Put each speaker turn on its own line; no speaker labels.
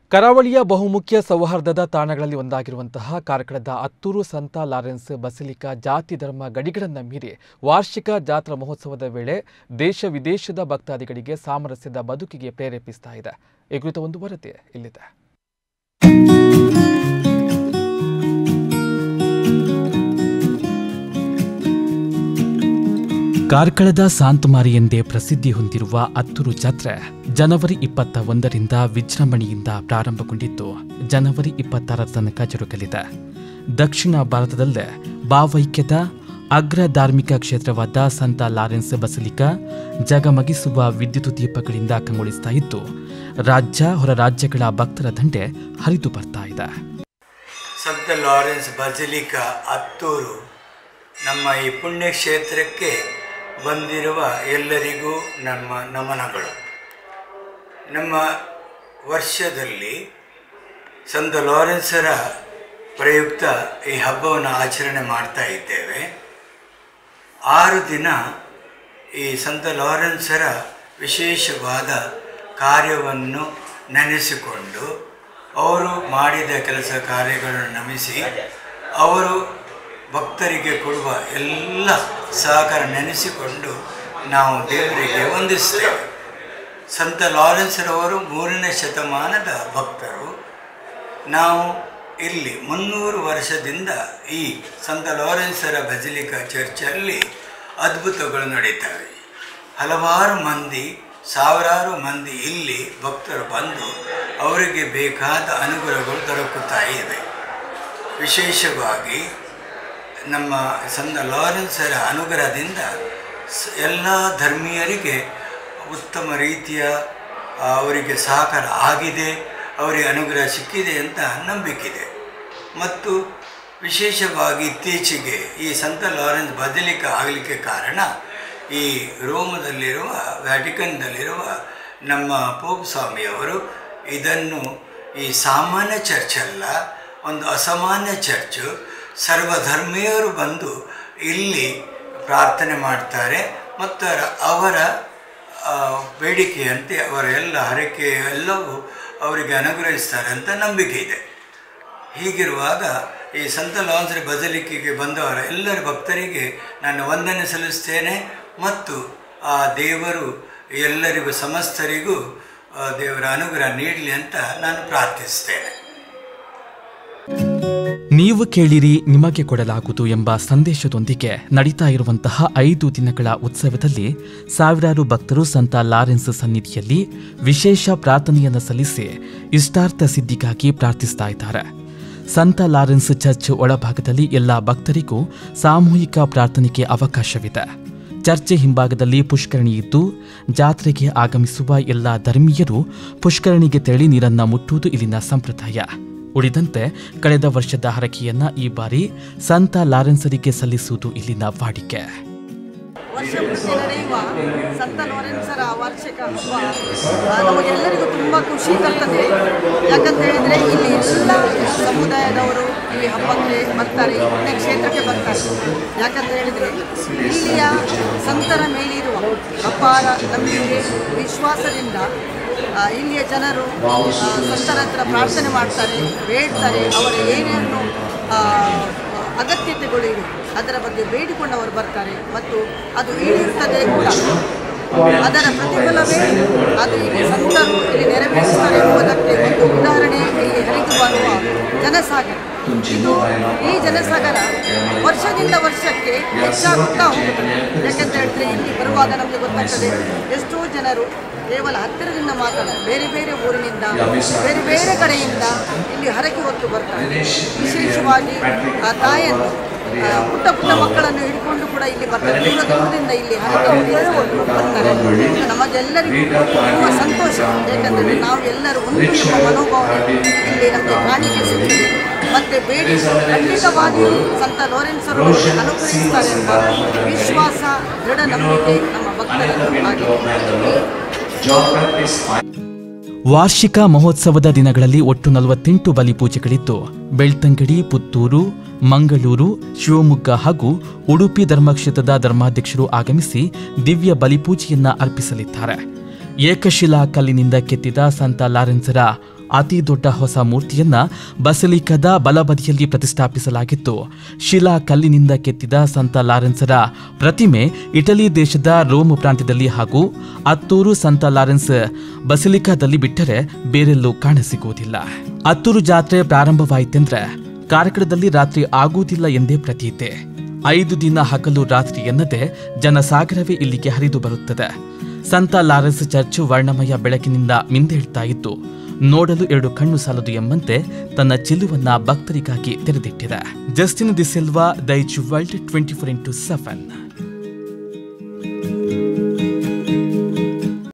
ಕರಾವಳಿಯ ಬಹುಮುಖ್ಯ ಸೌಹಾರ್ದದ ತಾಣಗಳಲ್ಲಿ ಒಂದಾಗಿರುವಂತಹ ಕಾರ್ಕಳದ ಅತ್ತೂರು ಸಂತ ಲಾರೆನ್ಸ್ ಬಸಿಲಿಕಾ ಜಾತಿ ಧರ್ಮ ಗಡಿಗಳನ್ನು ಮೀರಿ ವಾರ್ಷಿಕ ಜಾತ್ರಾ ಮಹೋತ್ಸವದ ವೇಳೆ ದೇಶ ವಿದೇಶದ ಭಕ್ತಾದಿಗಳಿಗೆ ಸಾಮರಸ್ಯದ ಬದುಕಿಗೆ ಪ್ರೇರೇಪಿಸ್ತಾ ಇದೆ. ಈ ಕುರಿತ ಒಂದು ವರದಿ ಇಲ್ಲಿದೆ. ಕಾರ್ಕಳದ ಸಾಂತಮಾರಿ ಎಂದೇ ಪ್ರಸಿದ್ಧಿ ಹೊಂದಿರುವ ಅತ್ತೂರು ಜಾತ್ರೆ ಜನವರಿ 21ರಿಂದ ವಿಜೃಂಭಣೆಯಿಂದ ಪ್ರಾರಂಭಗೊಂಡಿದ್ದು ಜನವರಿ 26ರ ತನಕ ಜರುಗಲಿದೆ. ದಕ್ಷಿಣ ಭಾರತದಲ್ಲೇ ಭಾವೈಕ್ಯದ ಅಗ್ರ ಧಾರ್ಮಿಕ ಕ್ಷೇತ್ರವಾದ ಸಂತ ಲಾರೆನ್ಸ್ ಬಸಿಲಿಕಾ ಜಗಮಗಿಸುವ ವಿದ್ಯುತ್ ದೀಪಗಳಿಂದ ಕಂಗೊಳಿಸ್ತಾ ಇದ್ದು ರಾಜ್ಯ ಹೊರ ರಾಜ್ಯಗಳ ಭಕ್ತರ ದಂಡೆ ಹರಿದು ಬರ್ತಾ ಇದೆ.
ಸಂತ ಲಾರೆನ್ಸ್ ಬಸಿಲಿಕಾ ಅತ್ತೂರು ನಮ್ಮ ಈ ಪುಣ್ಯ ಕ್ಷೇತ್ರಕ್ಕೆ ಬಂದಿರುವ ಎಲ್ಲರಿಗೂ ನಮ್ಮ ನಮನಗಳು. ನಮ್ಮ ವರ್ಷದಲ್ಲಿ ಸಂತ ಲಾರೆನ್ಸರ ಪ್ರಯುಕ್ತ ಈ ಹಬ್ಬವನ್ನು ಆಚರಣೆ ಮಾಡ್ತಾ ಇದ್ದೇವೆ. 6 ದಿನ ಈ ಸಂತ ಲಾರೆನ್ಸರ ವಿಶೇಷವಾದ ಕಾರ್ಯವನ್ನು ನೆನೆಸಿಕೊಂಡು ಅವರು ಮಾಡಿದ ಕೆಲಸ ಕಾರ್ಯಗಳನ್ನು ನಮಿಸಿ ಅವರು ಭಕ್ತರಿಗೆ ಕೊಡುವ ಎಲ್ಲ ಸಹಕಾರ ನೆನೆಸಿಕೊಂಡು ನಾವು ದೇವರಿಗೆ ವಂದಿಸ್ತೇವೆ. ಸಂತ ಲಾರೆನ್ಸರವರು 3ನೇ ಶತಮಾನದ ಭಕ್ತರು. ನಾವು ಇಲ್ಲಿ 300 ವರ್ಷದಿಂದ ಈ ಸಂತ ಲಾರೆನ್ಸರ ಬಸಿಲಿಕಾ ಚರ್ಚಲ್ಲಿ ಅದ್ಭುತಗಳು ನಡೀತವೆ. ಹಲವಾರು ಮಂದಿ, ಸಾವಿರಾರು ಮಂದಿ ಇಲ್ಲಿ ಭಕ್ತರು ಬಂದು ಅವರಿಗೆ ಬೇಕಾದ ಅನುಗ್ರಹಗಳು ದೊರಕುತ್ತಾ ಇವೆ. ವಿಶೇಷವಾಗಿ ನಮ್ಮ ಸಂತ ಲಾರೆನ್ಸರ ಅನುಗ್ರಹದಿಂದ ಎಲ್ಲ ಧರ್ಮೀಯರಿಗೆ ಉತ್ತಮ ರೀತಿಯ ಅವರಿಗೆ ಸಹಕಾರ ಆಗಿದೆ, ಅವರಿಗೆ ಅನುಗ್ರಹ ಸಿಕ್ಕಿದೆ ಅಂತ ನಂಬಿಕೆ. ಮತ್ತು ವಿಶೇಷವಾಗಿ ಇತ್ತೀಚೆಗೆ ಈ ಸಂತ ಲಾರೆನ್ಸ್ ಬಸಿಲಿಕಾ ಆಗಲಿಕ್ಕೆ ಕಾರಣ ಈ ರೋಮದಲ್ಲಿರುವ ವ್ಯಾಟಿಕನ್ದಲ್ಲಿರುವ ನಮ್ಮ ಪೋಪ್ ಸ್ವಾಮಿಯವರು ಇದನ್ನು ಈ ಸಾಮಾನ್ಯ ಚರ್ಚ್ ಅಲ್ಲ, ಒಂದು ಅಸಾಮಾನ್ಯ ಚರ್ಚು, ಸರ್ವಧರ್ಮೀಯರು ಬಂದು ಇಲ್ಲಿ ಪ್ರಾರ್ಥನೆ ಮಾಡ್ತಾರೆ ಮತ್ತು ಅವರ ಬೇಡಿಕೆಯಂತೆ ಅವರ ಎಲ್ಲ ಹರಕೆ ಎಲ್ಲವೂ ಅವರಿಗೆ ಅನುಗ್ರಹಿಸ್ತಾರೆ ಅಂತ ನಂಬಿಕೆ ಇದೆ. ಹೀಗಿರುವಾಗ ಈ ಸಂತ ಲಾರೆನ್ಸ್ ಬಸಿಲಿಕೆಗೆ ಬಂದವರ ಎಲ್ಲರ ಭಕ್ತರಿಗೆ ನಾನು ವಂದನೆ ಸಲ್ಲಿಸ್ತೇನೆ ಮತ್ತು ಆ ದೇವರು ಎಲ್ಲರಿಗೂ ಸಮಸ್ತರಿಗೂ ದೇವರ ಅನುಗ್ರಹ ನೀಡಲಿ ಅಂತ ನಾನು ಪ್ರಾರ್ಥಿಸ್ತೇನೆ.
ನೀವು ಕೇಳಿರಿ ನಿಮಗೆ ಕೊಡಲಾಗುವುದು ಎಂಬ ಸಂದೇಶದೊಂದಿಗೆ ನಡೀತಾ ಇರುವಂತಹ 5 ದಿನಗಳ ಉತ್ಸವದಲ್ಲಿ ಸಾವಿರಾರು ಭಕ್ತರು ಸಂತ ಲಾರೆನ್ಸ್ ಸನ್ನಿಧಿಯಲ್ಲಿ ವಿಶೇಷ ಪ್ರಾರ್ಥನೆಯನ್ನು ಸಲ್ಲಿಸಿ ಇಷ್ಟಾರ್ಥ ಸಿದ್ಧಿಗಾಗಿ ಪ್ರಾರ್ಥಿಸ್ತಾ ಇದ್ದಾರೆ. ಸಂತ ಲಾರೆನ್ಸ್ ಚರ್ಚ್ ಒಳಭಾಗದಲ್ಲಿ ಎಲ್ಲ ಭಕ್ತರಿಗೂ ಸಾಮೂಹಿಕ ಪ್ರಾರ್ಥನೆಗೆ ಅವಕಾಶವಿದೆ. ಚರ್ಚ್ ಹಿಂಭಾಗದಲ್ಲಿ ಪುಷ್ಕರಣಿ ಇದ್ದು ಜಾತ್ರೆಗೆ ಆಗಮಿಸುವ ಎಲ್ಲ ಧರ್ಮೀಯರು ಪುಷ್ಕರಣಿಗೆ ತೆರಳಿ ನೀರನ್ನು ಮುಟ್ಟುವುದು ಇಲ್ಲಿನ ಸಂಪ್ರದಾಯ. ಉಳಿದಂತೆ ಕಳೆದ ವರ್ಷದ ಹರಕೆಯನ್ನ ಈ ಬಾರಿ ಸಂತ ಲಾರೆನ್ಸರಿಗೆ ಸಲ್ಲಿಸುವುದು ಇಲ್ಲಿನ ವಾಡಿಕೆ.
ವರ್ಷ ನಡೆಯುವ ಸಂತ ಲಾರೆನ್ಸರ ವಾರ್ಷಿಕ ಹಬ್ಬ ನಮಗೆಲ್ಲರಿಗೂ ತುಂಬ ಖುಷಿ ತರ್ತದೆ. ಯಾಕಂತ ಹೇಳಿದರೆ ಇಲ್ಲಿ ಎಲ್ಲ ಸಮುದಾಯದವರು ಈ ಹಬ್ಬಕ್ಕೆ ಬರ್ತಾರೆ, ಪುಣ್ಯ ಕ್ಷೇತ್ರಕ್ಕೆ ಬರ್ತಾರೆ. ಯಾಕಂತ ಹೇಳಿದರೆ ಇಲ್ಲಿಯ ಸಂತರ ಮೇಲಿರುವ ಅಪಾರ ನಂಬಿಕೆ ವಿಶ್ವಾಸದಿಂದ ಇಲ್ಲಿಯ ಜನರು ಸಂತರ ಹತ್ರ ಪ್ರಾರ್ಥನೆ ಮಾಡ್ತಾರೆ, ಬೇಡ್ತಾರೆ. ಅವರ ಏನೇನು ಅಗತ್ಯತೆಗಳು ಇವೆ ಅದರ ಬಗ್ಗೆ ಬೇಡಿಕೊಂಡು ಅವರು ಬರ್ತಾರೆ ಮತ್ತು ಅದು ಈಡೇರುತ್ತದೆ ಕೂಡ. ಅದರ ಪ್ರತಿಫಲವೇ ಅದು ಇಲ್ಲಿ ಸಂತರು ಇಲ್ಲಿ ನೆರವೇರಿಸ್ತಾರೆ ಎಂಬುದಕ್ಕೆ ಒಂದು ಉದಾಹರಣೆ ಇಲ್ಲಿ ಹರಿದು ಬರುವ ಜನಸಾಗರ. ಇದು ಈ ಜನಸಾಗರ ವರ್ಷದಿಂದ ವರ್ಷಕ್ಕೆ ಹೆಚ್ಚಾಗುತ್ತಾ ಹೋಗುತ್ತದೆ. ಯಾಕೆಂತ ಹೇಳಿದ್ರೆ ಇಲ್ಲಿ ಬರುವಾಗ ನಮಗೆ ಗೊತ್ತಾಗ್ತದೆ ಎಷ್ಟೋ ಜನರು ಕೇವಲ ಹತ್ತಿರದಿಂದ ಮಾತ್ರ ಬೇರೆ ಬೇರೆ ಊರಿನಿಂದ ಬೇರೆ ಬೇರೆ ಕಡೆಯಿಂದ ಇಲ್ಲಿ ಹರಕೆ ಹೊತ್ತು ಬರ್ತಾರೆ. ವಿಶೇಷವಾಗಿ ಆ ತಾಯಿಯನ್ನು ಪುಟ್ಟ ಪುಟ್ಟ ಮಕ್ಕಳನ್ನು ಹಿಡ್ಕೊಂಡು ಕೂಡ ಇಲ್ಲಿ ಬರ್ತಾರೆ. ದೂರದಿಂದ ಇಲ್ಲಿ ಹರಕೆ ಹೊತ್ತು ಬರ್ತಾರೆ. ನಮಗೆಲ್ಲರಿಗೂ ತುಂಬ ಸಂತೋಷ. ಯಾಕಂದರೆ ನಾವು ಎಲ್ಲರೂ ಒಂದು ಎಂಬ ಮನೋಭಾವ ಇಲ್ಲಿ ನಮಗೆ ಕಾಣಿಕೆ ಸಿಗ್ತದೆ. ಮತ್ತು ಬೇಡಿ ಖಂಡಿತವಾಗಿಯೂ ಸಂತ ಲಾರೆನ್ಸರು ಅನುಗ್ರಹಿಸ್ತಾರೆ ಎಂಬ ವಿಶ್ವಾಸ, ದೃಢ ನಂಬಿಕೆ ನಮ್ಮ ಭಕ್ತರನ್ನು ಆಗಿದೆ.
ವಾರ್ಷಿಕ ಮಹೋತ್ಸವದ ದಿನಗಳಲ್ಲಿ ಒಟ್ಟು 48 ಬಲಿಪೂಜೆಗಳಿದ್ದು ಬೆಳ್ತಂಗಡಿ, ಪುತ್ತೂರು, ಮಂಗಳೂರು, ಶಿವಮೊಗ್ಗ ಹಾಗೂ ಉಡುಪಿ ಧರ್ಮಕ್ಷೇತ್ರದ ಧರ್ಮಾಧ್ಯಕ್ಷರು ಆಗಮಿಸಿ ದಿವ್ಯ ಬಲಿಪೂಜೆಯನ್ನ ಅರ್ಪಿಸಲಿದ್ದಾರೆ. ಏಕಶಿಲಾ ಕಲ್ಲಿನಿಂದ ಕೆತ್ತಿದ ಸಂತ ಲಾರೆನ್ಸರ ಅತಿ ದೊಡ್ಡ ಹೊಸ ಮೂರ್ತಿಯನ್ನ ಬಸಲಿಕಾದ ಬಲಬದಿಯಲ್ಲಿ ಪ್ರತಿಷ್ಠಾಪಿಸಲಾಗಿತ್ತು. ಶಿಲಾ ಕಲ್ಲಿನಿಂದ ಕೆತ್ತಿದ ಸಂತ ಲಾರೆನ್ಸರ ಪ್ರತಿಮೆ ಇಟಲಿ ದೇಶದ ರೋಮ್ ಪ್ರಾಂತ್ಯದಲ್ಲಿ ಹಾಗೂ ಅತ್ತೂರು ಸಂತ ಲಾರೆನ್ಸ್ ಬಸಲಿಕಾದಲ್ಲಿ ಬಿಟ್ಟರೆ ಬೇರೆಲ್ಲೂ ಕಾಣಸಿಗುವುದಿಲ್ಲ. ಅತ್ತೂರು ಜಾತ್ರೆ ಪ್ರಾರಂಭವಾಯಿತೆಂದ್ರೆ ಕಾರ್ಕಳದಲ್ಲಿ ರಾತ್ರಿ ಆಗುವುದಿಲ್ಲ ಎಂದೇ ಪ್ರತೀತೆ. 5 ದಿನ ಹಗಲು ರಾತ್ರಿ ಎನ್ನದೆ ಜನಸಾಗರವೇ ಇಲ್ಲಿಗೆ ಹರಿದು ಬರುತ್ತದೆ. ಸಂತ ಲಾರೆನ್ಸ್ ಚರ್ಚ್ ವರ್ಣಮಯ ಬೆಳಕಿನಿಂದ ಮಿಂದೇಳ್ತಾ ಇದ್ದು ನೋಡಲು 2 ಕಣ್ಣು ಸಾಲದು ಎಂಬಂತೆ ತನ್ನ ಚಿಲುವನ್ನ ಭಕ್ತರಿಗಾಗಿ ತೆರೆದಿಟ್ಟಿದೆ. Justin de Silva, Daijiworld 24x7.